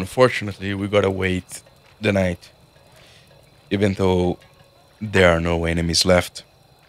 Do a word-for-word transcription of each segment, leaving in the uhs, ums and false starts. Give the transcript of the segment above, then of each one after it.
Unfortunately, we gotta wait the night, even though there are no enemies left.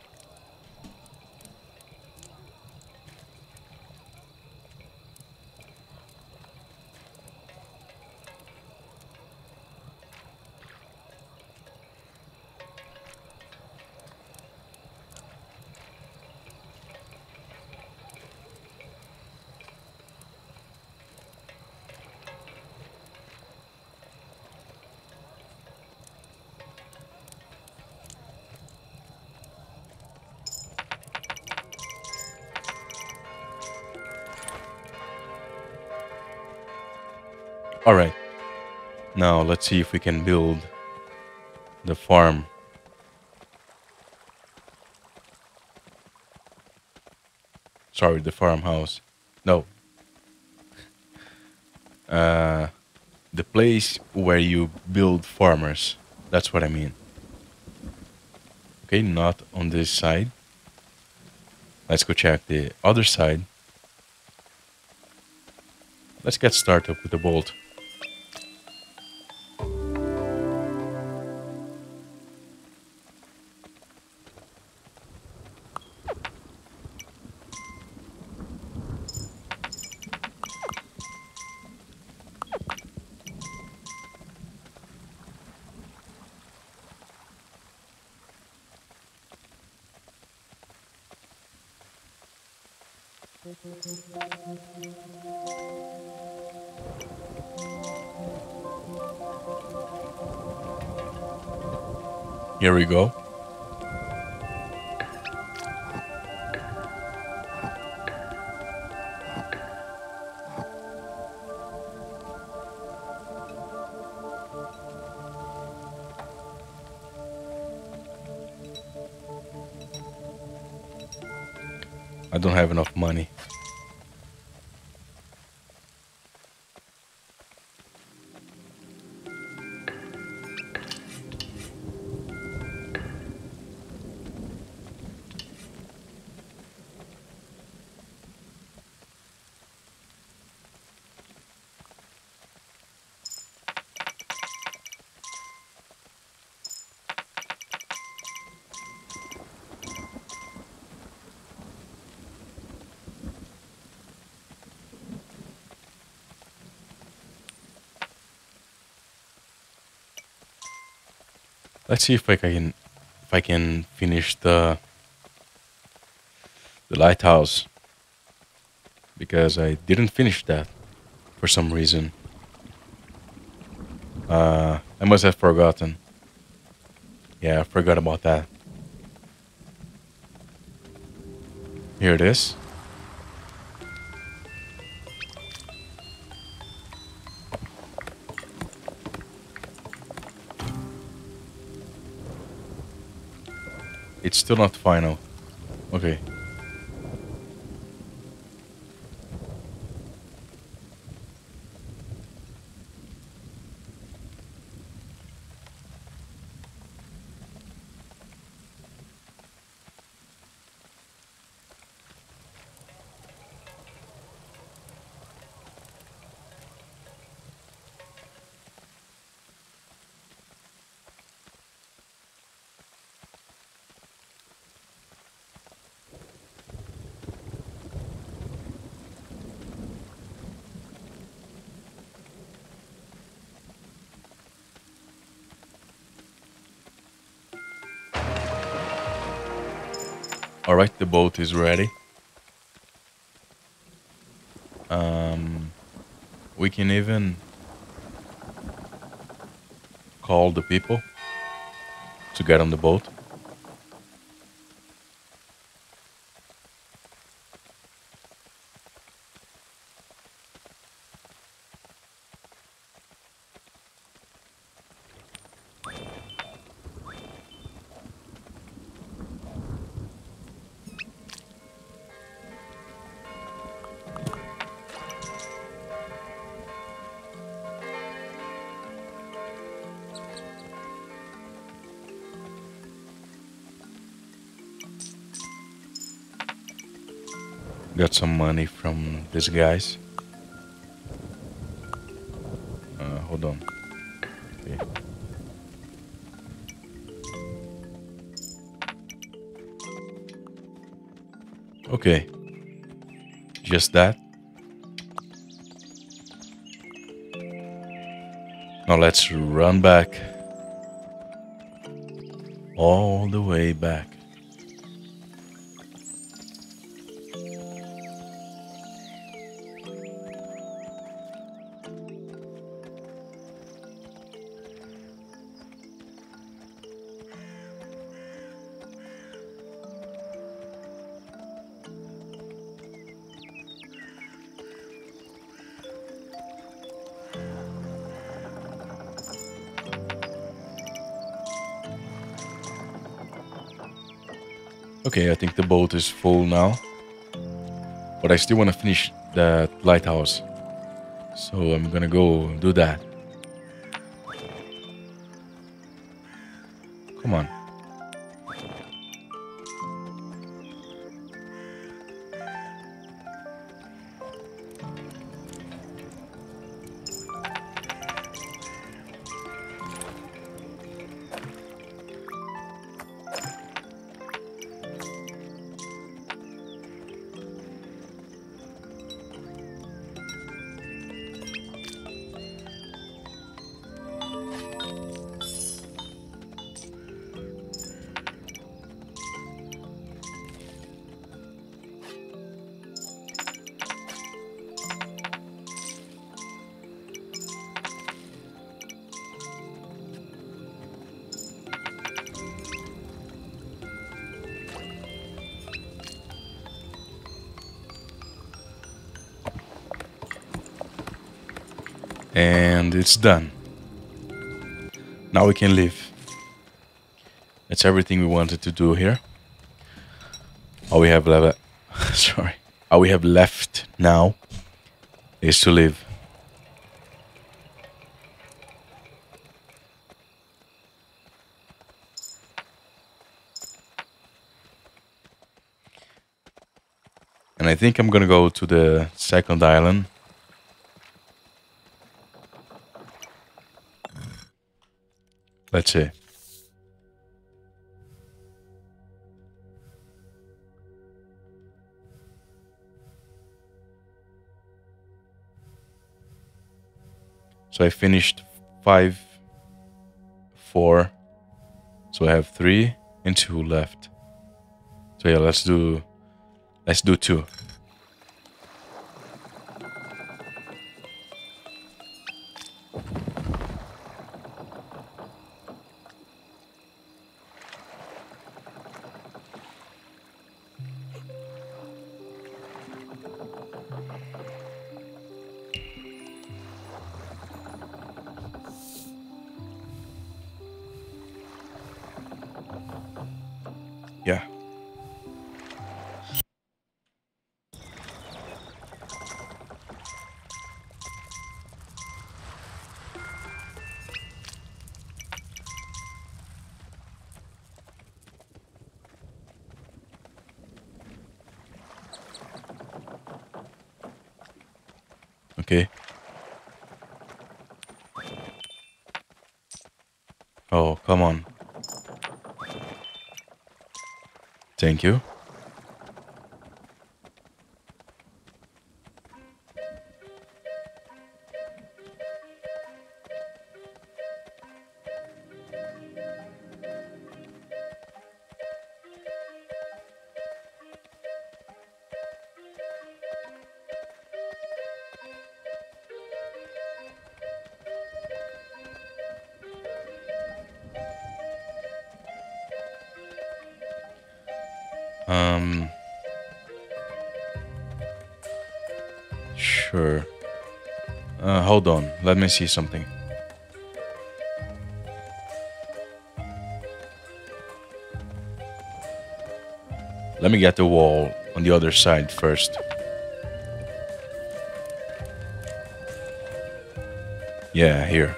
All right, now let's see if we can build the farm. Sorry, the farmhouse. No, uh, the place where you build farmers. That's what I mean. Okay, not on this side. Let's go check the other side. Let's get started with the bolt. Here we go. I don't have enough money. Let's see if I can if I can finish the the lighthouse, because I didn't finish that for some reason. Uh, I must have forgotten. Yeah, I forgot about that. Here it is. It's still not final. Okay. All right, the boat is ready. Um, we can even call the people to get on the boat. Got some money from these guys. Uh, Okay. Just that. Now let's run back. All the way back. Okay, I think the boat is full now. But I still want to finish that lighthouse. So I'm gonna go do that. Come on. And it's done. Now we can leave. That's everything we wanted to do here. All we have left, sorry, all we have left now is to leave. And I think I'm gonna go to the second island. Let's see. So I finished five, four. So I have three and two left. So yeah, let's do, let's do two. Yeah. Okay. Oh, come on. Thank you. Um. Sure. Uh, hold on. Let me see something. Let me get the wall on the other side first. Yeah, here.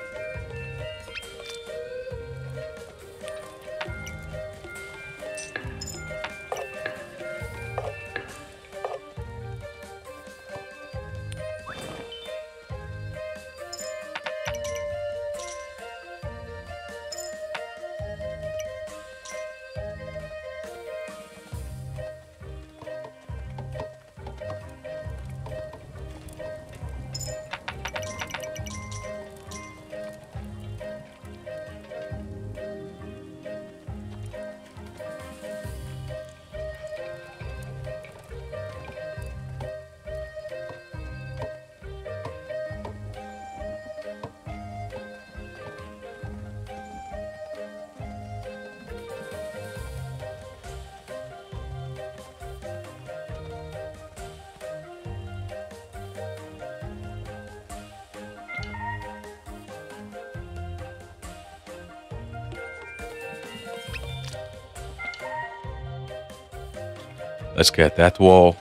Let's get that wall.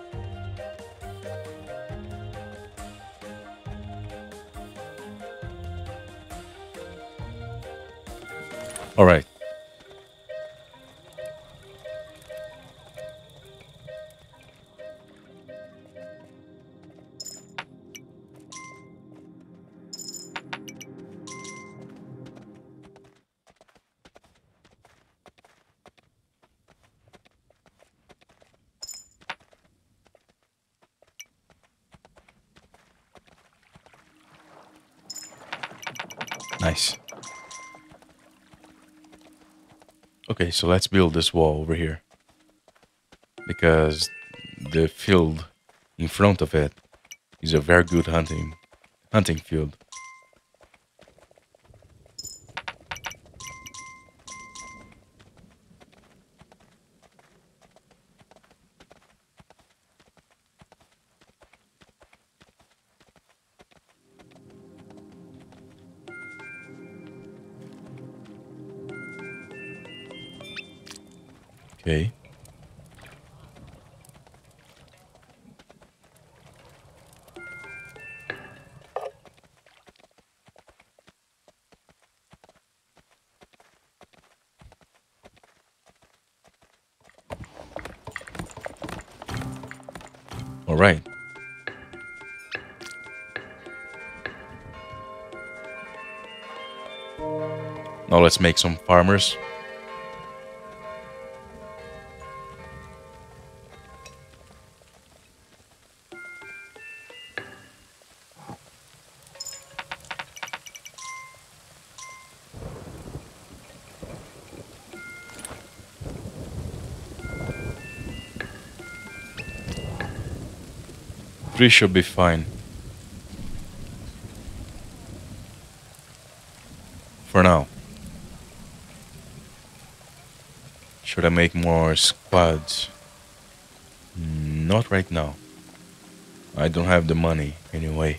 All right. Nice. Okay, so let's build this wall over here. Because the field in front of it is a very good hunting hunting field. Okay. All right. Now let's make some farmers. Three should be fine. For now. Should I make more squads? Not right now. I don't have the money anyway.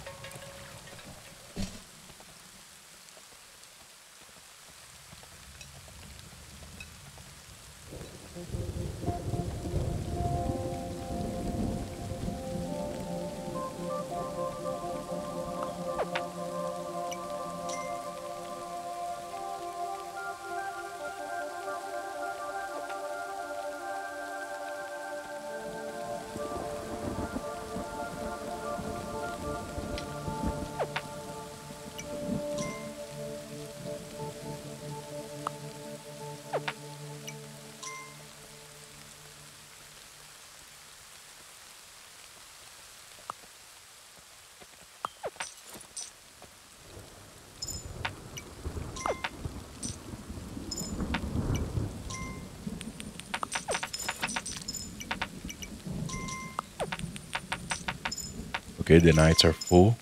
Okay, the nights are full.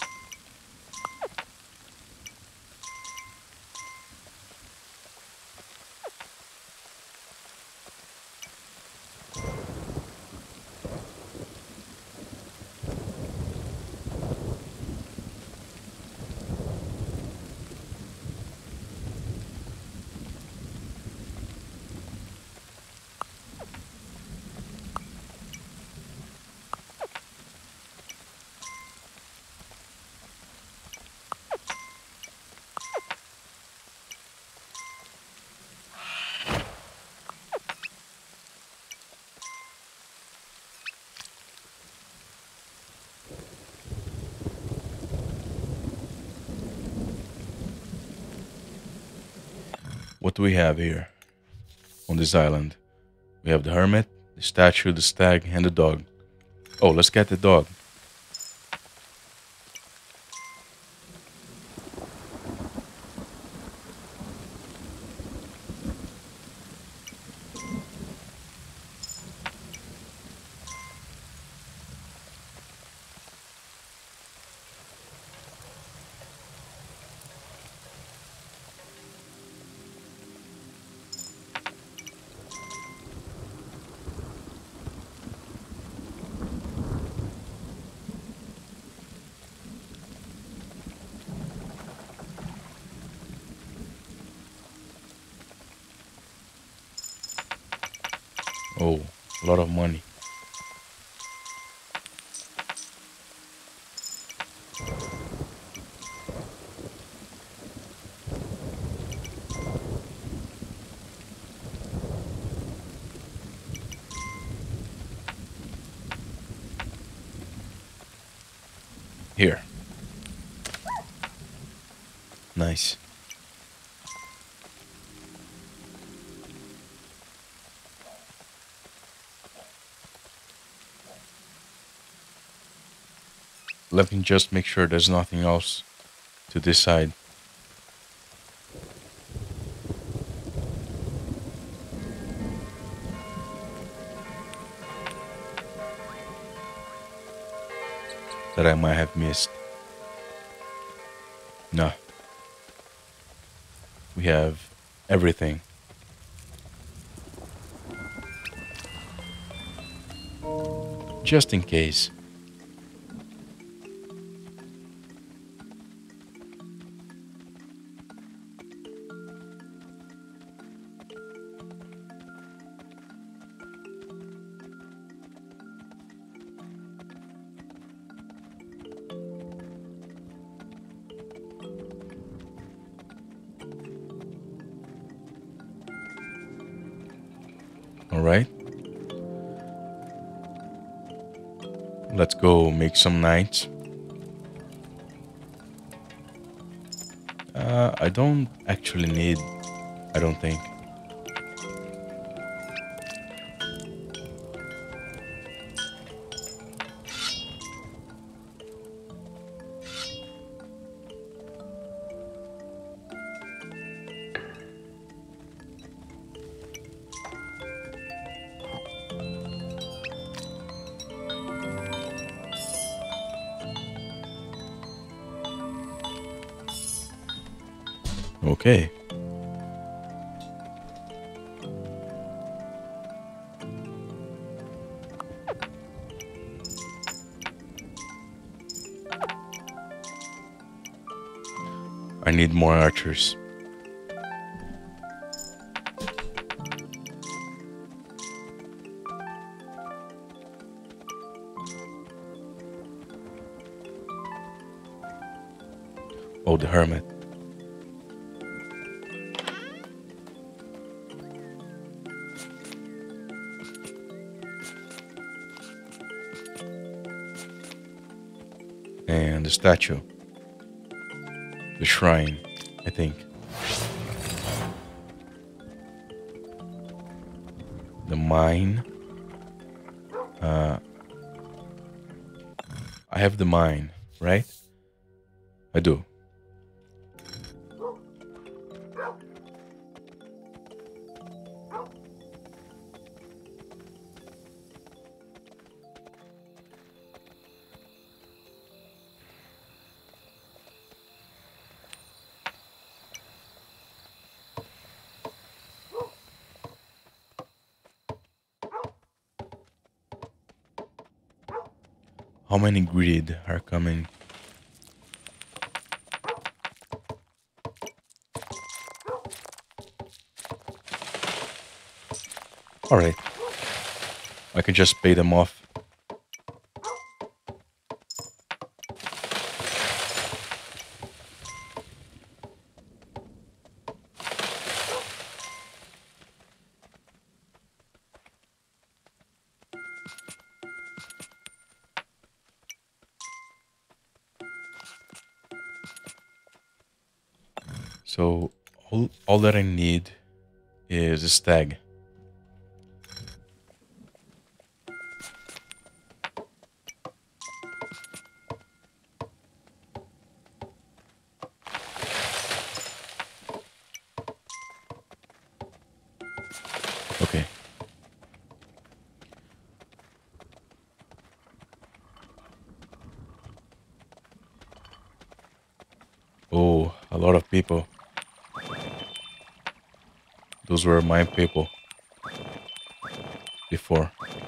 What do we have here on this island? We have the hermit, the statue, the stag, and the dog. Oh, let's get the dog. Oh, A lot of money. Here. Nice. Let me just make sure there's nothing else to this side. That I might have missed. No. We have everything. Just in case. All right. Let's go make some knights. Uh, I don't actually need, I don't think. Okay. I need more archers. Oh, the hermit. And the statue. The shrine, I think. The mine. Uh, I have the mine, right? I do. How many greed are coming? Alright. I can just pay them off. So all, all that I need is a stag. Okay. Oh, a lot of people. Those were my people before.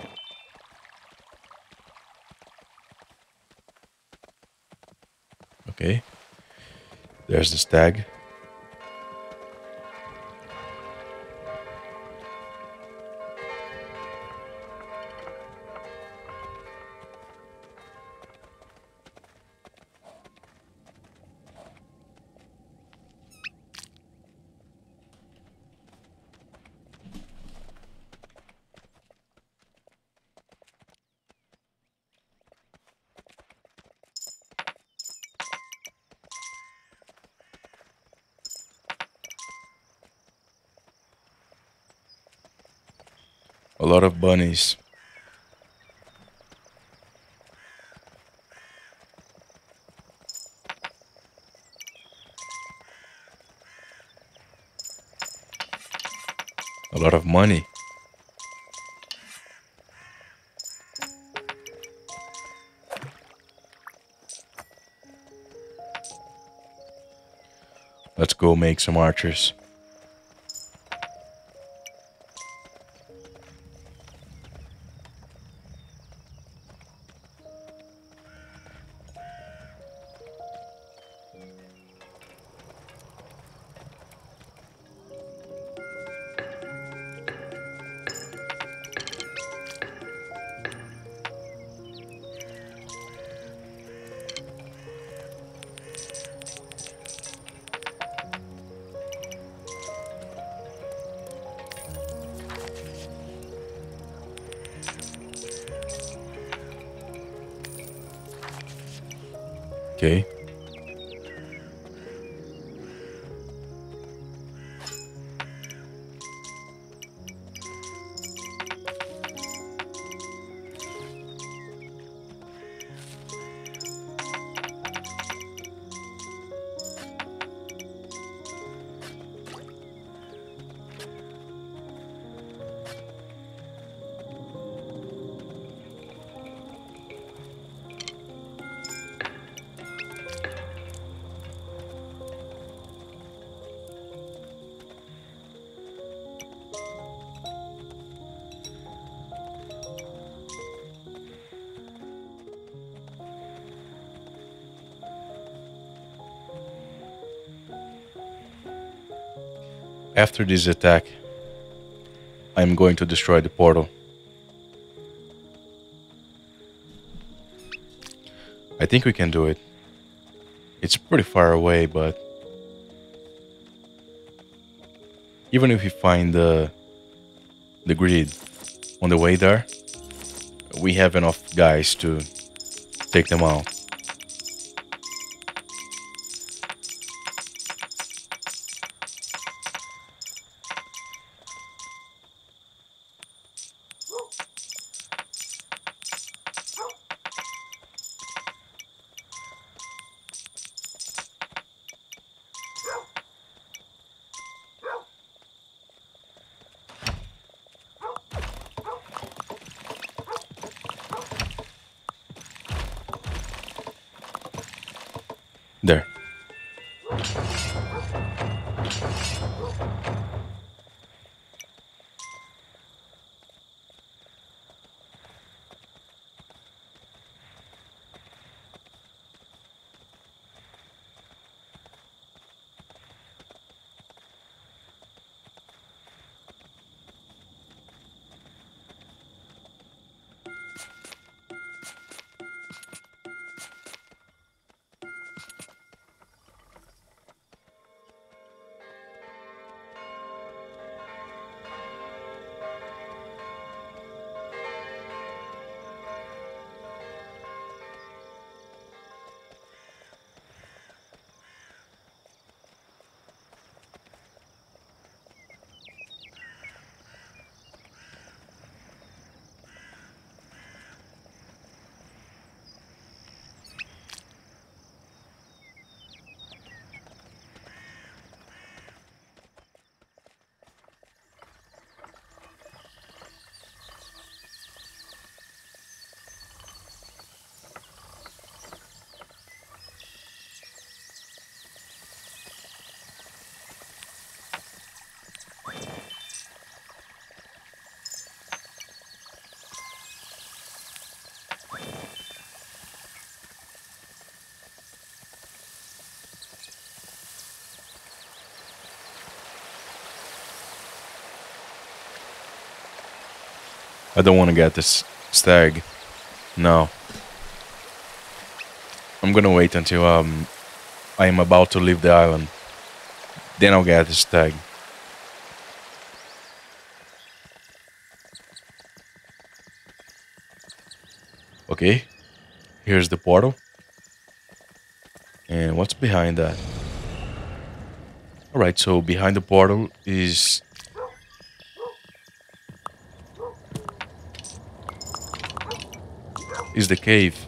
Okay. There's the stag. A lot of bunnies. A lot of money. Let's go make some archers. Okay. After this attack, I'm going to destroy the portal. I think we can do it. It's pretty far away, but even if we find the the grid on the way there, we have enough guys to take them out. There. I don't want to get this stag. No. I'm gonna wait until um I am about to leave the island. Then I'll get the stag. Okay. Here's the portal. And what's behind that? Alright, so behind the portal is is the cave.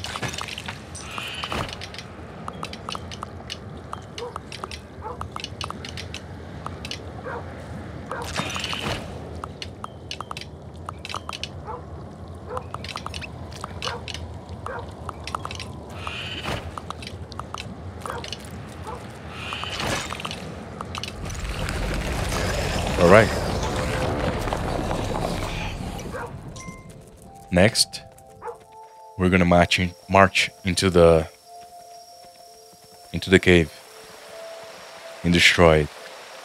All right. Next, we're gonna march in, march into the into the cave and destroy it.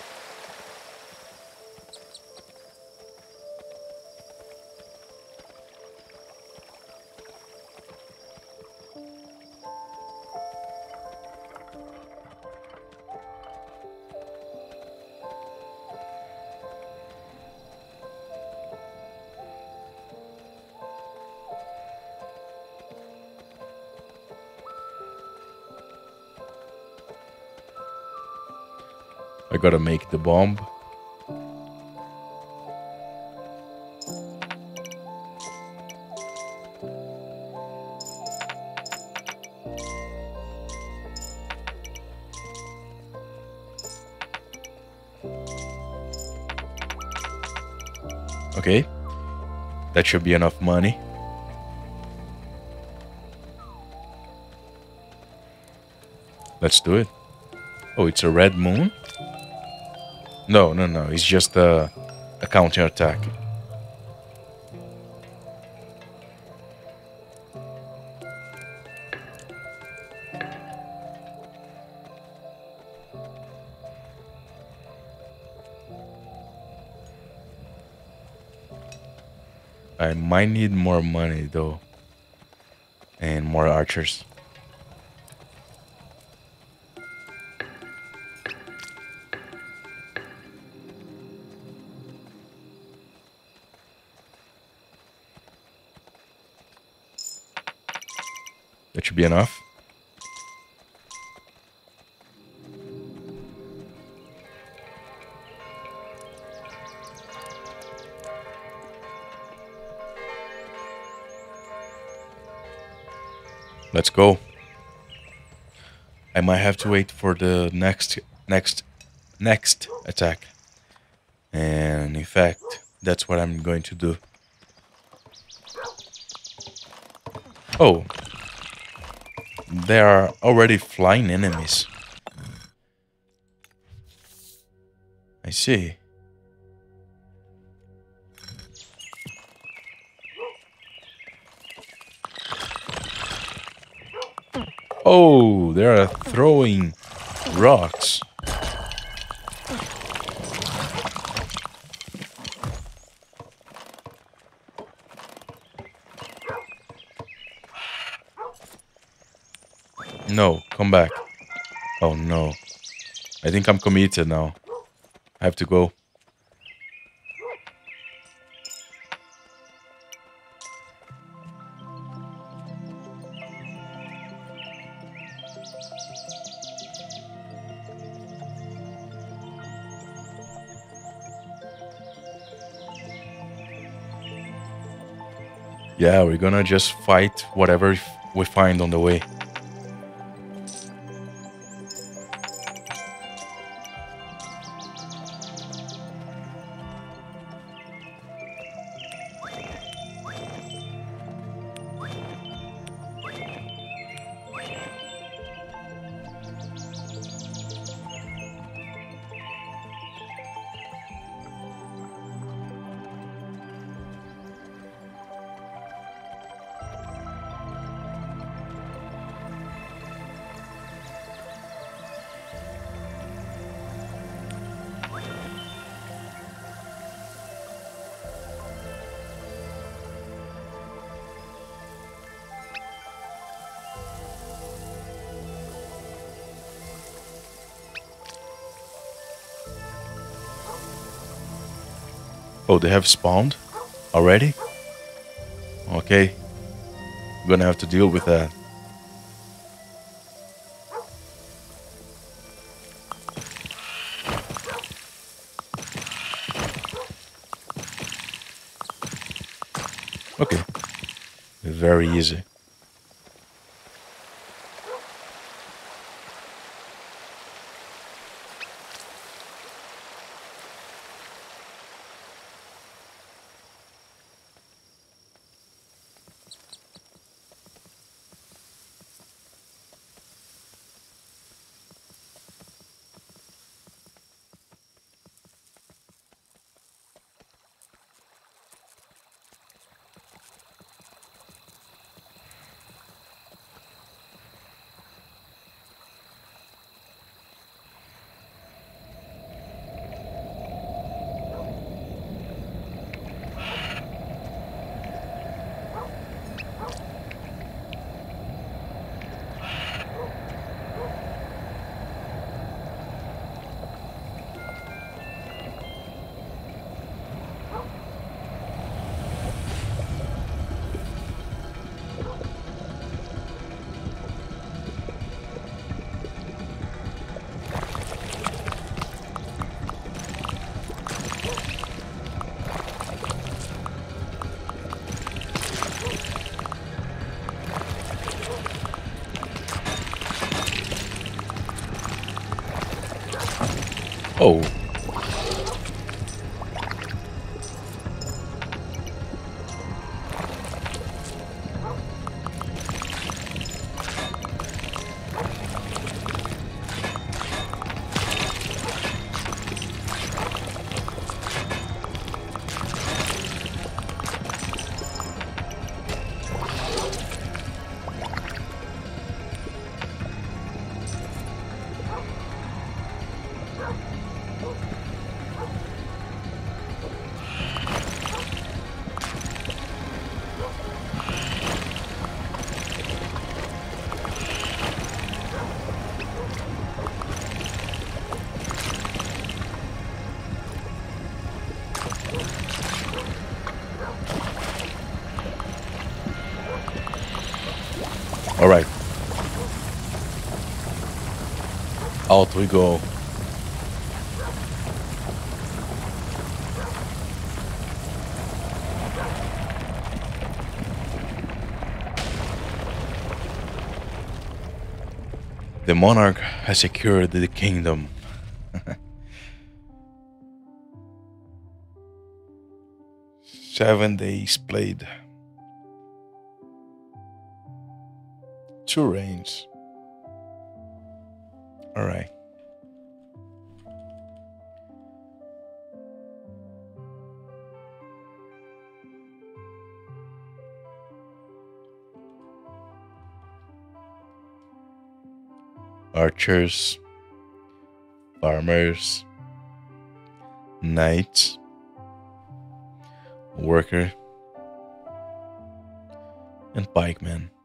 I gotta make the bomb. Okay, that should be enough money. Let's do it. Oh, it's a red moon? No, no, no. It's just a, a counter attack. I might need more money though, and more archers. That should be enough. Let's go. I might have to wait for the next next next attack. And in fact, that's what I'm going to do. Oh. There are already flying enemies. I see. Oh, they are throwing rocks. No, come back. Oh no. I think I'm committed now. I have to go. Yeah, we're gonna just fight whatever we find on the way. Oh, they have spawned already? Okay. I'm gonna have to deal with that. Okay. very easy. Oh. All right. Out we go. The monarch has secured the kingdom. Seven days played. Two reigns. All right. Archers, farmers, knights, worker, and pikemen.